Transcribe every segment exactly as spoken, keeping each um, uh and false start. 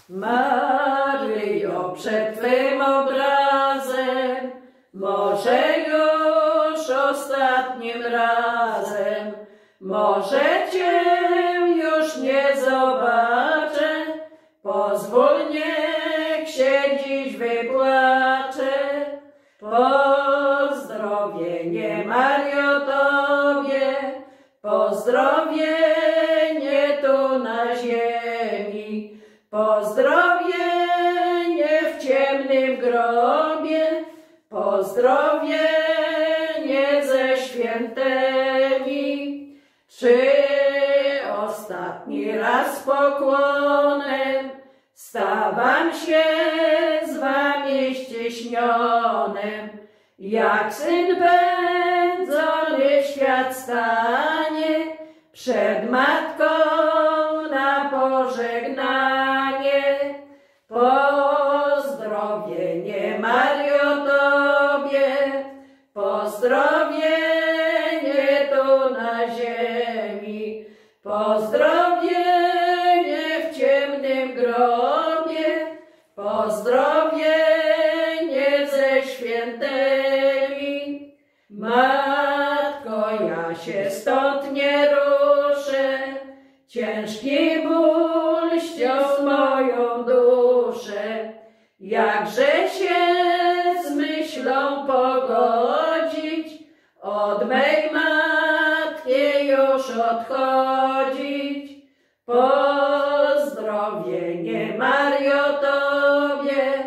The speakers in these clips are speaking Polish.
Maryjo, przed Twym obrazem, może już ostatnim razem, może Cię już nie zobaczę, pozwól, niech się dziś wypłaczę. Pozdrowienie, Mario, Tobie, pozdrowienie tu na ziemi, pozdrowienie w ciemnym grobie, pozdrowienie ze świętymi. Czy ostatni raz z pokłonem stawam się z Wami ścieśnionym, jak syn pędzony świat stanie przed matką na pożegnanie. Pozdrowienie, Mario, Tobie, pozdrowienie tu na ziemi, pozdrowienie w ciemnym grobie, pozdrowienie ze świętymi. Matko, ja się stąd nie ruszę, ciężki ból ściął moją duszę. Jakże się z myślą pogodzić, od mej matki już odchodzić. Pozdrowienie, Mario, Tobie,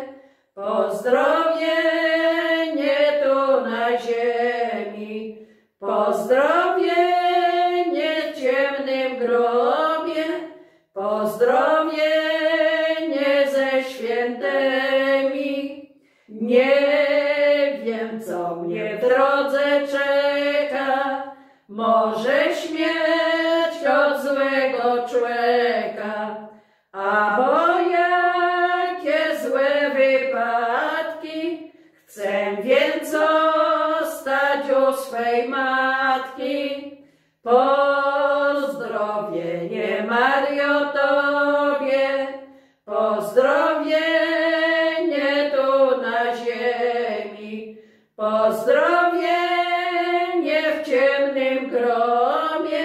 pozdrowienie tu na ziemi, pozdrowienie w ciemnym grobie, pozdrowienie ze świętymi. Nie wiem, co mnie w drodze czeka, może śmierć od złego człowieka, albo jakie złe wypadki, chcę więc zostać u swej matki. Pozdrowienie, Mario, Tobie, pozdrowienie tu na ziemi, pozdrowienie w ciemnym grobie,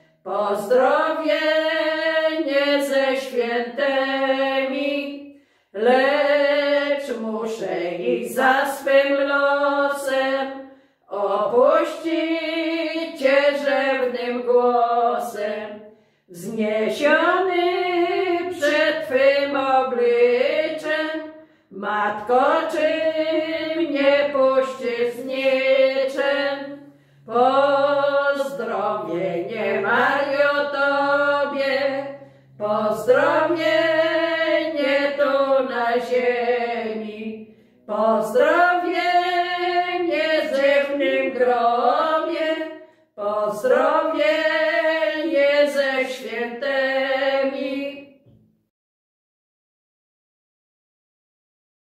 pozdrowienie ze świętymi. Lecz muszę iść za swym losem, opuścić Cię rzewnym głosem, wzniesiony przed Twym obliczem. Matko, czy mnie puścisz z niczym? Pozdrowienie, Mario, Tobie, pozdrowienie tu na ziemi, pozdrowienie w ziemnym grobie, pozdrowienie